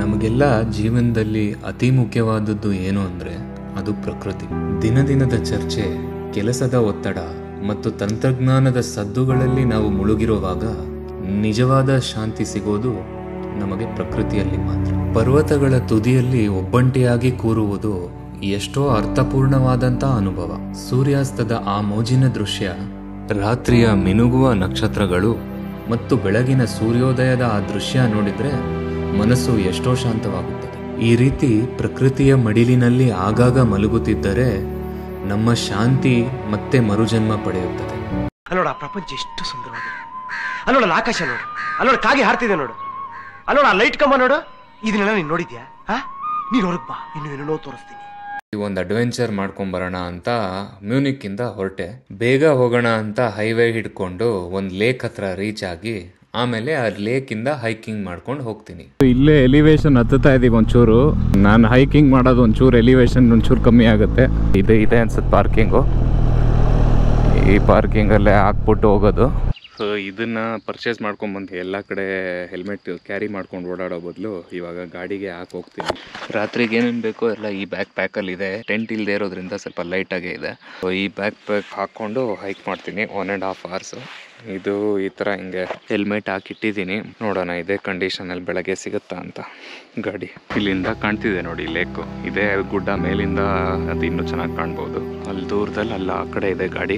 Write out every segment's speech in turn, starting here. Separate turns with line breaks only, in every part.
ನಮಗೆಲ್ಲ ಜೀವನದಲ್ಲಿ ಅತಿ ಮುಖ್ಯವಾದದ್ದು ಏನು ಅಂದರೆ ಅದು ಪ್ರಕೃತಿ. ದಿನದಿನದ ಚರ್ಚೆ, ಕೆಲಸದ ಒತ್ತಡ ಮತ್ತು ತಂತ್ರಜ್ಞಾನದ ಸದ್ದುಗಳಲ್ಲಿ ನಾವು ಮುಳುಗಿರುವಾಗ ನಿಜವಾದ ಶಾಂತಿ ಸಿಗೋದು ನಮಗೆ ಪ್ರಕೃತಿಯಲ್ಲಿ ಮಾತ್ರ. ಪರ್ವತಗಳ ತುದಿಯಲ್ಲಿ ಒಬ್ಬಂಟಿಯಾಗಿ ಕೂರುವುದು ಎಷ್ಟೋ ಅರ್ಥಪೂರ್ಣವಾದಂಥ ಅನುಭವ. ಸೂರ್ಯಾಸ್ತದ ಆ ಮೋಜಿನ ದೃಶ್ಯ, ರಾತ್ರಿಯ ಮಿನುಗುವ ನಕ್ಷತ್ರಗಳು ಮತ್ತು ಬೆಳಗಿನ ಸೂರ್ಯೋದಯದ ಆ ದೃಶ್ಯ ನೋಡಿದ್ರೆ ಮನಸ್ಸು ಎಷ್ಟೋ ಶಾಂತವಾಗುತ್ತದೆ. ಈ ರೀತಿ ಪ್ರಕೃತಿಯ ಮಡಿಲಿನಲ್ಲಿ ಆಗಾಗ ಮಲಗುತ್ತಿದ್ದರೆ ನಮ್ಮ ಶಾಂತಿ ಮತ್ತೆ ಮರುಜನ್ಮ ಪಡೆಯುತ್ತದೆ.
ಅಲ್ಲೋಡ ಪ್ರಪಂಚ ಎಷ್ಟು ಸುಂದರವಾಗಿದೆ, ಅಲ್ಲೋಡ ಆಕಾಶ ನೋಡು, ಅಲ್ಲೋಡ ಕಾಗೆ ಹಾರ್ತಿದೆ ನೋಡು, ಅಲ್ಲೋಡ ಲೈಟ್ ಕಂಬ ನೋಡು. ಇದನ್ನೆಲ್ಲ ನೀನು ನೋಡಿದ್ಯಾ? ನೀನು ಹೊರಗೆ ಬಾ, ಇನ್ನೇನೋ ತೋರಿಸ್ತೀನಿ.
ಒಂದು ಅಡ್ವೆಂಚರ್ ಮಾಡ್ಕೊಂಬರೋಣ ಅಂತ ಮ್ಯೂನಿಕ್ ಇಂದ ಹೊರಟೆ. ಬೇಗ ಹೋಗೋಣ ಅಂತ ಹೈವೇ ಹಿಡ್ಕೊಂಡು ಒಂದು ಲೇಕ್ ಹತ್ರ ರೀಚ್ ಆಗಿ ಆಮೇಲೆ ಆ ಲೇಕ್ ಇಂದ ಹೈಕಿಂಗ್ ಮಾಡ್ಕೊಂಡು ಹೋಗ್ತೀನಿ.
ಇಲ್ಲೇ ಎಲಿವೇಶನ್ ಹತ್ತುತ್ತಾ ಇದೀವಿ ಒಂಚೂರು. ನಾನು ಹೈಕಿಂಗ್ ಮಾಡೋದು ಒಂಚೂರು ಎಲಿವೇಶನ್ ಒಂಚೂರು ಕಮ್ಮಿ ಆಗುತ್ತೆ. ಇದೆ ಅನ್ಸುತ್ತೆ ಪಾರ್ಕಿಂಗು. ಈ ಪಾರ್ಕಿಂಗಲ್ಲೇ ಹಾಕ್ಬಿಟ್ಟು ಹೋಗೋದು. ಸೊ ಇದನ್ನ ಪರ್ಚೇಸ್ ಮಾಡ್ಕೊಂಡ್ಬಂದು ಎಲ್ಲ ಕಡೆ ಹೆಲ್ಮೆಟ್ ಕ್ಯಾರಿ ಮಾಡ್ಕೊಂಡು ಓಡಾಡೋ ಬದಲು ಇವಾಗ ಗಾಡಿಗೆ ಹಾಕಿ ಹೋಗ್ತೀನಿ. ರಾತ್ರಿಗೆ ಏನೇನು ಬೇಕೋ ಎಲ್ಲ ಈ ಬ್ಯಾಕ್ ಪ್ಯಾಕಲ್ಲಿ ಇದೆ. ಟೆಂಟ್ ಇಲ್ಲದೆ ಇರೋದ್ರಿಂದ ಸ್ವಲ್ಪ ಲೈಟಾಗೇ ಇದೆ. ಸೊ ಈ ಬ್ಯಾಕ್ ಪ್ಯಾಕ್ ಹಾಕ್ಕೊಂಡು ಹೈಕ್ ಮಾಡ್ತೀನಿ 1.5 hours. ಇದು ಈ ಥರ ಹಿಂಗೆ ಹೆಲ್ಮೆಟ್ ಹಾಕಿಟ್ಟಿದ್ದೀನಿ. ನೋಡೋಣ ಇದೇ ಕಂಡೀಷನಲ್ಲಿ ಬೆಳಗ್ಗೆ ಸಿಗುತ್ತಾ ಅಂತ. ಗಾಡಿ ಇಲ್ಲಿಂದ ಕಾಣ್ತಿದೆ ನೋಡಿ ಲೇಕು. ಇದೇ ಗುಡ್ಡ ಮೇಲಿಂದ ಅದು ಇನ್ನೂ ಚೆನ್ನಾಗಿ ಕಾಣ್ಬೋದು. ಅಲ್ಲಿ ದೂರದಲ್ಲಿ ಅಲ್ಲ ಆ ಕಡೆ ಇದೆ ಗಾಡಿ.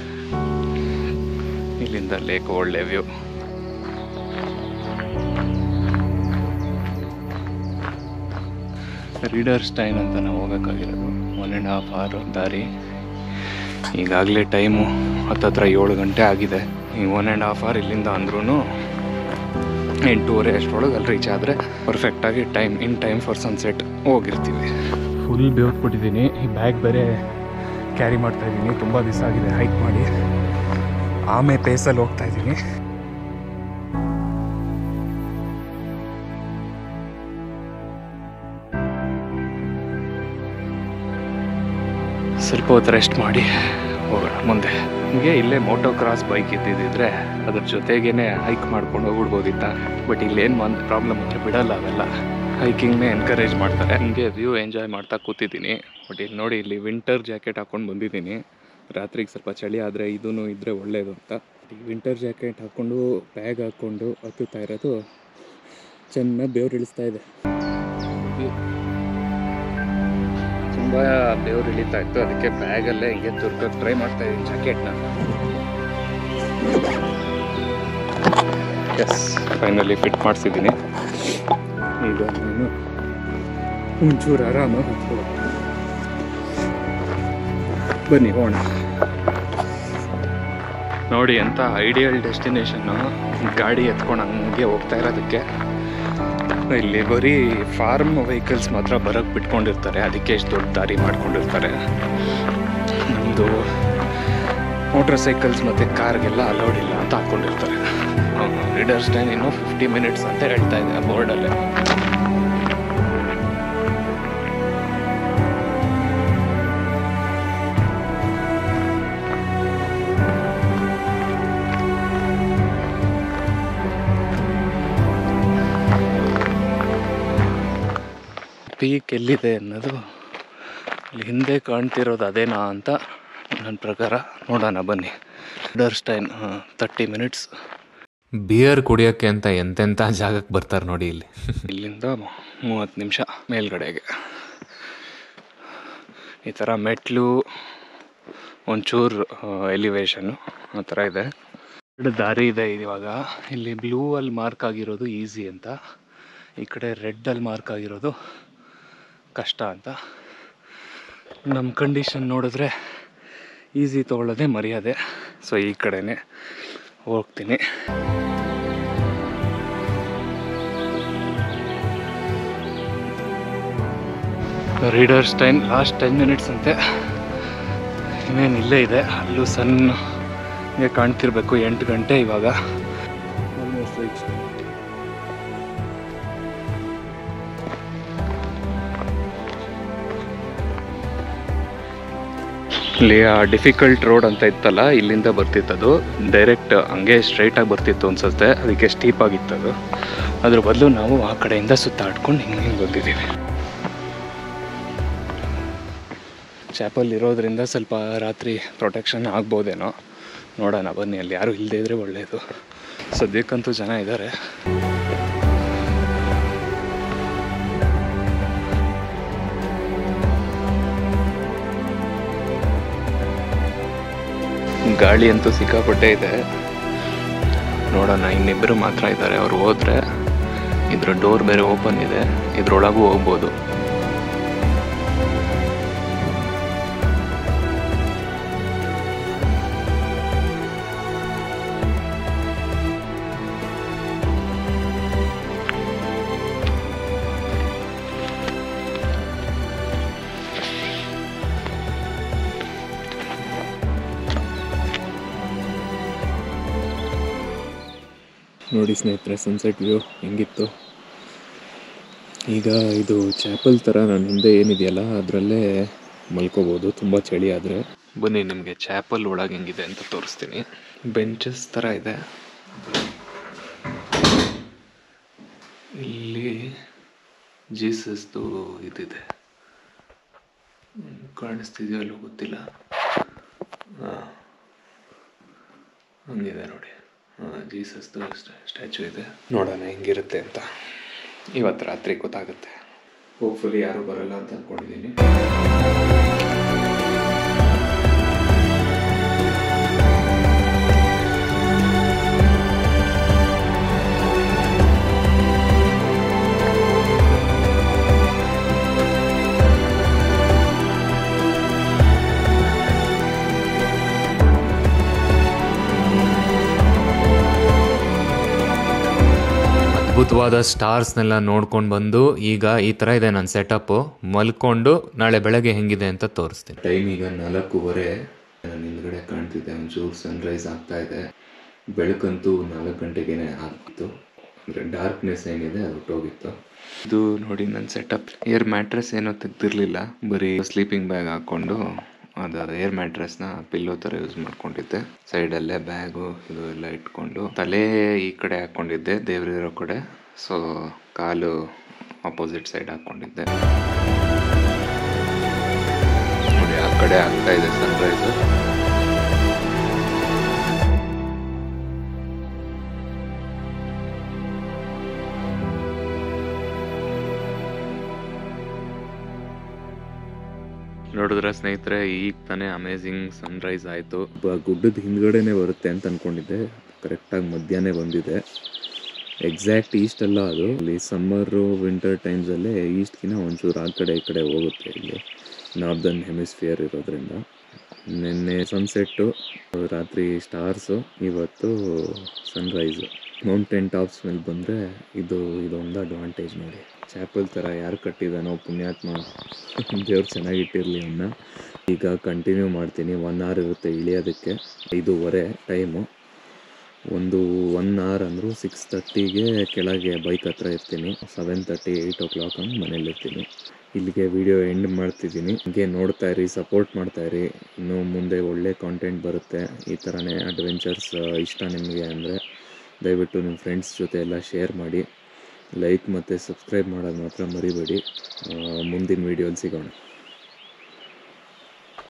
ಇಲ್ಲಿಂದ ಲೇಕ್ ಒಳ್ಳೆ ವ್ಯೂ. ರೀಡರ್ಸ್ಟೈನ್ ಅಂತ ನಾವು ಹೋಗೋಕ್ಕಾಗಿರೋದು 1.5 hour ದಾರಿ. ಈಗಾಗಲೇ ಟೈಮು ಹತ್ತತ್ರ 7 ಗಂಟೆ ಆಗಿದೆ. ಈ 1.5 hour ಇಲ್ಲಿಂದ ಅಂದ್ರೂ 8:30 ಅಷ್ಟರೊಳಗೆ ಅಲ್ಲಿ ರೀಚ್ ಆದರೆ ಪರ್ಫೆಕ್ಟಾಗಿ ಇನ್ ಟೈಮ್ ಫಾರ್ ಸನ್ಸೆಟ್ ಹೋಗಿರ್ತೀವಿ. ಫುಲ್ ಬೇವ್ಬಿಟ್ಟಿದ್ದೀನಿ. ಈ ಬ್ಯಾಗ್ ಬೇರೆ ಕ್ಯಾರಿ ಮಾಡ್ತಾಯಿದ್ದೀನಿ. ತುಂಬ ದಿವಸ ಆಗಿದೆ ಹೈಕ್ ಮಾಡಿ. ಆಮೆ ಪೇಸಲ್ಲಿ ಹೋಗ್ತಾ ಇದ್ದೀನಿ. ಸ್ವಲ್ಪ ಹೊತ್ತು ರೆಸ್ಟ್ ಮಾಡಿ ಹೋಗೋಣ ಮುಂದೆ. ನಿಮಗೆ ಇಲ್ಲೇ ಮೋಟೋ ಕ್ರಾಸ್ ಬೈಕ್ ಇದ್ದಿದ್ದರೆ ಅದ್ರ ಜೊತೆಗೇನೆ ಹೈಕ್ ಮಾಡ್ಕೊಂಡು ಹೋಗ್ಬಿಡ್ಬೋದಿತ್ತ. ಬಟ್ ಇಲ್ಲೇನು ಒಂದು ಪ್ರಾಬ್ಲಮ್ ಅಂದರೆ ಬಿಡಲ್ಲ, ಅವೆಲ್ಲ ಹೈಕಿಂಗ್ನೇ ಎನ್ಕರೇಜ್ ಮಾಡ್ತಾರೆ. ನಿಮಗೆ ವ್ಯೂ ಎಂಜಾಯ್ ಮಾಡ್ತಾ ಕೂತಿದ್ದೀನಿ. ಬಟ್ ಇಲ್ಲಿ ನೋಡಿ, ಇಲ್ಲಿ ವಿಂಟರ್ ಜಾಕೆಟ್ ಹಾಕ್ಕೊಂಡು ಬಂದಿದ್ದೀನಿ. ರಾತ್ರಿಗೆ ಸ್ವಲ್ಪ ಚಳಿ ಆದರೆ ಇದೂ ಇದ್ದರೆ ಒಳ್ಳೆಯದು ಅಂತ. ಈ ವಿಂಟರ್ ಜಾಕೆಟ್ ಹಾಕ್ಕೊಂಡು ಬ್ಯಾಗ್ ಹಾಕ್ಕೊಂಡು ಹತ್ತುತ್ತಾ ಇರೋದು ಚೆನ್ನಾಗಿ ಬೆವರು ಇಳಿಸ್ತಾ ಇದೆ. ತುಂಬ ಬೆವರು ಇಳಿತಾ ಇತ್ತು, ಅದಕ್ಕೆ ಬ್ಯಾಗಲ್ಲೇ ಹಿಂಗೆ ತುರ್ಕೋಕ್ಕೆ ಟ್ರೈ ಮಾಡ್ತಾ ಇದ್ದೀನಿ ಜಾಕೆಟ್ನ. ಎಸ್, ಫೈನಲಿ ಫಿಟ್ ಮಾಡಿಸಿದ್ದೀನಿ. ಈಗ ನಾನು ಒಂಚೂರು ಆರಾಮಾಗಿ ಹತ್ಕೊಳ್ಳೋ. ಬನ್ನಿ ಹೋಗೋಣ. ನೋಡಿ ಎಂಥ ಐಡಿಯಲ್ ಡೆಸ್ಟಿನೇಷನ್ನು. ಗಾಡಿ ಎತ್ಕೊಂಡು ಹಂಗೆ ಹೋಗ್ತಾ ಇರೋದಕ್ಕೆ. ಇಲ್ಲಿ ಬರೀ ಫಾರ್ಮ್ ವೆಹಿಕಲ್ಸ್ ಮಾತ್ರ ಬರೋಕ್ಕೆ ಬಿಟ್ಕೊಂಡಿರ್ತಾರೆ, ಅದಕ್ಕೆ ಎಷ್ಟು ದೊಡ್ಡ ದಾರಿ ಮಾಡ್ಕೊಂಡಿರ್ತಾರೆ. ನಮ್ಮದು ಮೋಟರ್ ಸೈಕಲ್ಸ್ ಮತ್ತು ಕಾರ್ಗೆಲ್ಲ ಅಲೌಡ್ ಇಲ್ಲ ಅಂತ ಹಾಕ್ಕೊಂಡಿರ್ತಾರೆ. ರೀಡರ್ಸ್ಟೈನ್ ಇನ್ನೂ 50 minutes ಅಂತ ಹೇಳ್ತಾ ಇದೆ ಬೋರ್ಡಲ್ಲೇ. ಪೀಕ್ ಎಲ್ಲಿದೆ ಅನ್ನೋದು ಇಲ್ಲಿ ಹಿಂದೆ ಕಾಣ್ತಿರೋದು ಅದೇನಾ ಅಂತ ನನ್ನ ಪ್ರಕಾರ. ನೋಡೋಣ ಬನ್ನಿ. ರೀಡರ್ಸ್ಟೈನ್ 30 minutes.
ಬಿಯರ್ ಕುಡಿಯೋಕ್ಕೆ ಅಂತ ಎಂತೆಂಥ ಜಾಗಕ್ಕೆ ಬರ್ತಾರೆ ನೋಡಿ ಇಲ್ಲಿ.
ಇಲ್ಲಿಂದ 30 ನಿಮಿಷ ಮೇಲ್ಗಡೆಗೆ. ಈ ಥರ ಮೆಟ್ಲು, ಒಂಚೂರು ಎಲಿವೇಶನ್ನು ಆ ಥರ ಇದೆ. ಎರಡು ದಾರಿ ಇದೆ ಇವಾಗ. ಇಲ್ಲಿ ಬ್ಲೂ ಅಲ್ಲಿ ಮಾರ್ಕ್ ಆಗಿರೋದು ಈಸಿ ಅಂತ, ಈ ಕಡೆ ರೆಡ್ಡಲ್ಲಿ ಮಾರ್ಕ್ ಆಗಿರೋದು ಕಷ್ಟ ಅಂತ. ನಮ್ಮ ಕಂಡೀಷನ್ ನೋಡಿದ್ರೆ ಈಸಿ ತೊಗೊಳ್ಳೋದೇ ಮರ್ಯಾದೆ. ಸೊ ಈ ಕಡೆನೇ ಹೋಗ್ತೀನಿ. ರೀಡರ್ಸ್ಟೈನ್ ಲಾಸ್ಟ್ 10 minutes ಅಂತೆ. ಇನ್ನೇನು ಇಲ್ಲೇ ಇದೆ. ಅಲ್ಲೂ ಸಣ್ಣ ಕಾಣ್ತಿರ್ಬೇಕು. 8 ಗಂಟೆ ಇವಾಗ. ಇಲ್ಲಿ ಆ ಡಿಫಿಕಲ್ಟ್ ರೋಡ್ ಅಂತ ಇತ್ತಲ್ಲ, ಇಲ್ಲಿಂದ ಬರ್ತಿತ್ತದು. ಡೈರೆಕ್ಟ್ ಹಂಗೆ ಸ್ಟ್ರೈಟಾಗಿ ಬರ್ತಿತ್ತು ಅನ್ಸುತ್ತೆ, ಅದಕ್ಕೆ ಸ್ಟೀಪ್ ಆಗಿತ್ತದು. ಅದ್ರ ಬದಲು ನಾವು ಆ ಕಡೆಯಿಂದ ಸುತ್ತಾಡ್ಕೊಂಡು ಹಿಂಗೆ ಬಂದಿದ್ದೀವಿ. ಚಾಪಲ್ ಇರೋದ್ರಿಂದ ಸ್ವಲ್ಪ ರಾತ್ರಿ ಪ್ರೊಟೆಕ್ಷನ್ ಆಗ್ಬೋದೇನೋ, ನೋಡೋಣ ಬನ್ನಿ. ಅಲ್ಲಿ ಯಾರು ಇಲ್ಲದೇ ಇದ್ರೆ ಒಳ್ಳೆಯದು. ಸದ್ಯಕ್ಕಂತೂ ಜನ ಇದ್ದಾರೆ. ಗಾಳಿ ಅಂತೂ ಸಿಕ್ಕಾಪಟ್ಟೆ ಇದೆ. ನೋಡೋಣ, ಇನ್ನಿಬ್ಬರು ಮಾತ್ರ ಇದ್ದಾರೆ. ಅವ್ರು ಹೋದರೆ ಇದ್ರ ಡೋರ್ ಬೇರೆ ಓಪನ್ ಇದೆ, ಇದ್ರೊಳಗೂ ಹೋಗ್ಬೋದು. ನೋಡಿ ಸ್ನೇಹಿತರೆ, ಸನ್ಸೆಟ್ ವ್ಯೂ ಹೆಂಗಿತ್ತು. ಈಗ ಇದು ಚಾಪಲ್ ಥರ ನನ್ನ ಹಿಂದೆ ಏನಿದೆಯಲ್ಲ ಅದರಲ್ಲೇ ಮಲ್ಕೋಬೋದು ತುಂಬ ಚಳಿ ಆದರೆ. ಬನ್ನಿ ನಿಮಗೆ ಚಾಪಲ್ ಒಳಗೆ ಹೆಂಗಿದೆ ಅಂತ ತೋರಿಸ್ತೀನಿ. ಬೆಂಚಸ್ ಥರ ಇದೆ. ಇಲ್ಲಿ ಜೀಸಸ್ದು ಇದಿದೆ, ಕಾಣಿಸ್ತಿದೆಯೋ ಅಲ್ಲೋ ಗೊತ್ತಿಲ್ಲ. ಹಂಗಿದೆ ನೋಡಿ, ಜೀಸಸ್ದು ಸ್ಟ್ಯಾಚು ಇದೆ. ನೋಡೋಣ ಹೆಂಗಿರುತ್ತೆ ಅಂತ. ಇವತ್ತು ರಾತ್ರಿ ಗೊತ್ತಾಗುತ್ತೆ. ಹೋಪ್ಫುಲಿ ಯಾರೂ ಬರಲ್ಲ ಅಂತ ಅಂದ್ಕೊಂಡಿದ್ದೀನಿ.
ಅದ್ಭುತವಾದ ಸ್ಟಾರ್ಸ್ನೆಲ್ಲ ನೋಡ್ಕೊಂಡು ಬಂದು ಈಗ ಈ ಥರ ಇದೆ ನನ್ನ ಸೆಟಪ್ಪು. ಮಲ್ಕೊಂಡು ನಾಳೆ ಬೆಳಗ್ಗೆ ಹೆಂಗಿದೆ ಅಂತ ತೋರಿಸ್ತೀನಿ. ಟೈಮ್ ಈಗ 4:15. ನನ್ನ ಹಿಂದ್ಗಡೆ ಕಾಣ್ತಿದ್ದೆ ಒಂಚೂರು ಸನ್ರೈಸ್ ಆಗ್ತಾ ಇದೆ. ಬೆಳಕಂತೂ 4 ಗಂಟೆಗೇನೆ ಆಗ್ತಿತ್ತು. ಅಂದರೆ ಡಾರ್ಕ್ನೆಸ್ ಏನಿದೆ ಅದು ಹೊರಟೋಗಿತ್ತು.
ಇದು ನೋಡಿ ನನ್ನ ಸೆಟಪ್. ಏರ್ ಮ್ಯಾಟ್ರೆಸ್ ಏನೋ ತೆಗ್ದಿರಲಿಲ್ಲ, ಬರೀ ಸ್ಲೀಪಿಂಗ್ ಬ್ಯಾಗ್ ಹಾಕ್ಕೊಂಡು ಅದು ಏರ್ ಮ್ಯಾಟ್ರೆಸ್ನ ಪಿಲ್ಲೋ ಥರ ಯೂಸ್ ಮಾಡ್ಕೊಂಡಿದ್ದೆ. ಸೈಡಲ್ಲೇ ಬ್ಯಾಗು ಇದು ಎಲ್ಲ ಇಟ್ಕೊಂಡು ತಲೆ ಈ ಕಡೆ ಹಾಕ್ಕೊಂಡಿದ್ದೆ ದೇವ್ರಿರೋ ಕಡೆ. ಸೊ ಕಾಲು ಆಪೋಸಿಟ್ ಸೈಡ್ ಹಾಕ್ಕೊಂಡಿದ್ದೆ. ನೋಡಿ ಆ ಕಡೆ ಆಗ್ತಾ ಇದೆ ಸನ್ರೈಸು. ನೋಡಿದ್ರೆ ಸ್ನೇಹಿತರೆ, ಈಗ ತಾನೇ ಅಮೇಝಿಂಗ್ ಸನ್ರೈಸ್ ಆಯಿತು.
ಗುಡ್ಡದ ಹಿಂದ್ಗಡೆನೇ ಬರುತ್ತೆ ಅಂತ ಅಂದ್ಕೊಂಡಿದ್ದೆ. ಕರೆಕ್ಟಾಗಿ ಮಧ್ಯಾಹ್ನ ಬಂದಿದೆ. ಎಕ್ಸಾಕ್ಟ್ ಈಸ್ಟ್ ಅಲ್ಲ ಅದು. ಇಲ್ಲಿ ಸಮ್ಮರು ವಿಂಟರ್ ಟೈಮ್ಸಲ್ಲೇ ಈಸ್ಟ್ಗಿನ ಒಂಚೂರು ಆ ಕಡೆ ಈ ಕಡೆ ಹೋಗುತ್ತೆ. ಇಲ್ಲಿ ನಾರ್ದರ್ನ್ ಹೆಮಿಸ್ಫಿಯರ್ ಇರೋದ್ರಿಂದ. ನಿನ್ನೆ ಸನ್ಸೆಟ್ಟು, ರಾತ್ರಿ ಸ್ಟಾರ್ಸು, ಇವತ್ತು ಸನ್ರೈಸು. ಮೌಂಟೇನ್ ಟಾಪ್ಸ್ ಮೇಲೆ ಬಂದರೆ ಇದೊಂದು ಅಡ್ವಾಂಟೇಜ್ ನೋಡಿ. ಚಾಪಲ್ ಥರ ಯಾರು ಕಟ್ಟಿದಾನೋ ಪುಣ್ಯಾತ್ಮ, ದೇವ್ರು ಚೆನ್ನಾಗಿಟ್ಟಿರಲಿ ಅವನ್ನ. ಈಗ ಕಂಟಿನ್ಯೂ ಮಾಡ್ತೀನಿ. 1 hour ಇರುತ್ತೆ ಇಳಿಯೋದಕ್ಕೆ. 5:15 ಟೈಮು. 1 hour ಅಂದರೂ 6:30ಗೆ ಕೆಳಗೆ ಬೈಕ್ ಹತ್ರ ಇರ್ತೀನಿ. 7:30 8 o'clock ಹಂಗೆ ಮನೇಲಿರ್ತೀನಿ. ಇಲ್ಲಿಗೆ ವಿಡಿಯೋ ಎಂಡ್ ಮಾಡ್ತಿದ್ದೀನಿ. ಹೀಗೆ ನೋಡ್ತಾ ಇರಿ, ಸಪೋರ್ಟ್ ಮಾಡ್ತಾಯಿರಿ. ಇನ್ನೂ ಮುಂದೆ ಒಳ್ಳೆ ಕಾಂಟೆಂಟ್ ಬರುತ್ತೆ. ಈ ಥರನೇ ಅಡ್ವೆಂಚರ್ಸ್ ಇಷ್ಟ ನಿಮಗೆ ಅಂದರೆ ದಯವಿಟ್ಟು ನಿಮ್ಮ ಫ್ರೆಂಡ್ಸ್ ಜೊತೆ ಎಲ್ಲ ಶೇರ್ ಮಾಡಿ. ಲೈಕ್ ಮತ್ತು ಸಬ್ಸ್ಕ್ರೈಬ್ ಮಾಡೋದು ಮಾತ್ರ ಮರಿಬೇಡಿ. ಮುಂದಿನ ವೀಡಿಯೋಲಿ ಸಿಗೋಣ.